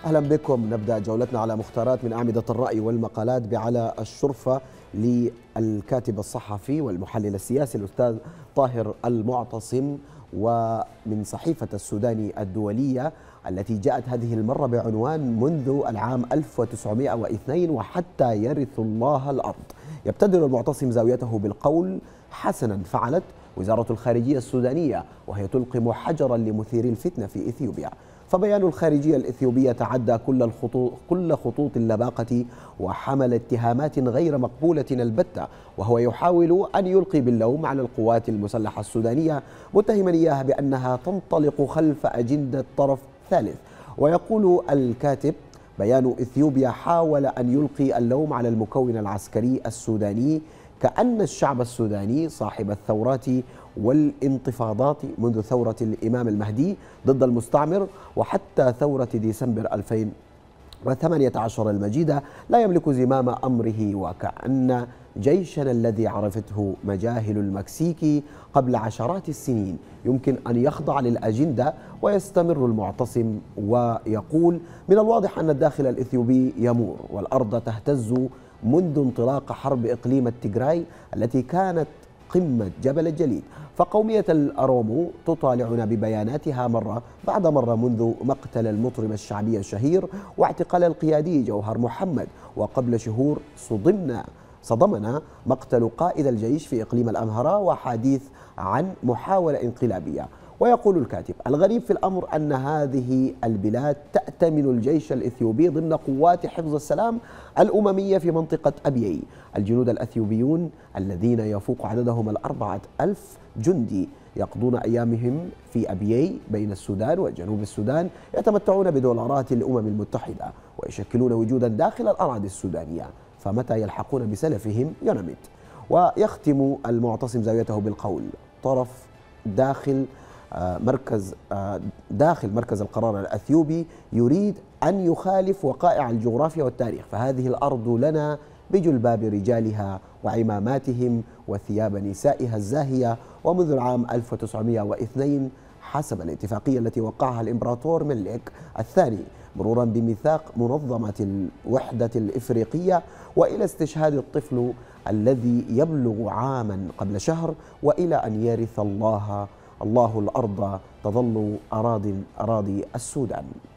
أهلا بكم. نبدأ جولتنا على مختارات من أعمدة الرأي والمقالات بعلى الشرفة للكاتب الصحفي والمحلل السياسي الأستاذ طاهر المعتصم، ومن صحيفة السوداني الدولية التي جاءت هذه المرة بعنوان منذ العام 1902 وحتى يرث الله الأرض. يبتدر المعتصم زاويته بالقول: حسنا فعلت وزارة الخارجية السودانية وهي تلقم حجرا لمثيري الفتنة في إثيوبيا. فبيان الخارجية الإثيوبية تعدى كل خطوط اللباقة وحمل اتهامات غير مقبولة البتة، وهو يحاول أن يلقي باللوم على القوات المسلحة السودانية متهما إياها بأنها تنطلق خلف أجندة طرف ثالث. ويقول الكاتب: بيان إثيوبيا حاول أن يلقي اللوم على المكون العسكري السوداني، كأن الشعب السوداني صاحب الثورات والانتفاضات منذ ثورة الإمام المهدي ضد المستعمر وحتى ثورة ديسمبر 2018 المجيدة لا يملك زمام أمره، وكأن جيشنا الذي عرفته مجاهل المكسيك قبل عشرات السنين يمكن أن يخضع للأجندة. ويستمر المعتصم ويقول: من الواضح أن الداخل الإثيوبي يمور والأرض تهتز منذ انطلاق حرب إقليم التيغراي التي كانت قمة جبل الجليد، فقومية الأرومو تطالعنا ببياناتها مرة بعد مرة منذ مقتل المطرب الشعبي الشهير واعتقال القيادي جوهر محمد، وقبل شهور صدمنا مقتل قائد الجيش في إقليم الأمهرة وحديث عن محاولة انقلابية. ويقول الكاتب: الغريب في الأمر أن هذه البلاد تأتمن الجيش الإثيوبي ضمن قوات حفظ السلام الأممية في منطقة أبيي. الجنود الأثيوبيون الذين يفوق عددهم 4,000 جندي يقضون أيامهم في أبيي بين السودان وجنوب السودان، يتمتعون بدولارات الأمم المتحدة ويشكلون وجودا داخل الأراضي السودانية، فمتى يلحقون بسلفهم ينمت. ويختم المعتصم زاويته بالقول: طرف داخل مركز القرار الأثيوبي يريد أن يخالف وقائع الجغرافيا والتاريخ، فهذه الأرض لنا بجلباب رجالها وعماماتهم وثياب نسائها الزاهية. ومنذ العام 1902 حسب الاتفاقية التي وقعها الإمبراطور ملك الثاني مرورا بميثاق منظمة الوحدة الإفريقية، وإلى استشهاد الطفل الذي يبلغ عاما قبل شهر، وإلى أن يرث الله الأرض تظل أراضي السودان.